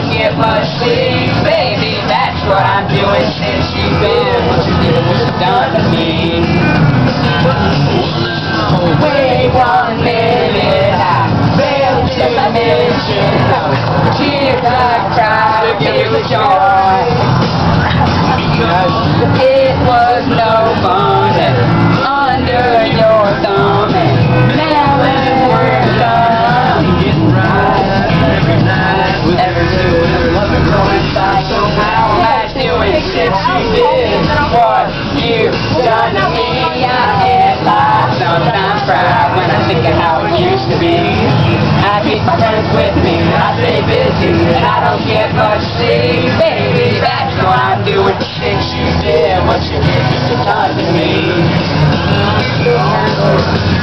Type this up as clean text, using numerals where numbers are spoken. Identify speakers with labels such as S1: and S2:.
S1: don't get much sleep, baby, that's what I'm doing since you've been what you've done to me. Wait 1 minute, I failed to mention tears I cried to give joy. It was no fun under your thumb, and now that we're done, I'm getting right every night with every loving coincide. So how am I doing since you did what you've done to me? I hit life, sometimes cry when I think of how it used to be. I keep my friends with me, I stay busy, and I don't get much sleep. Baby, that's what I'm doing since you did what you done to me.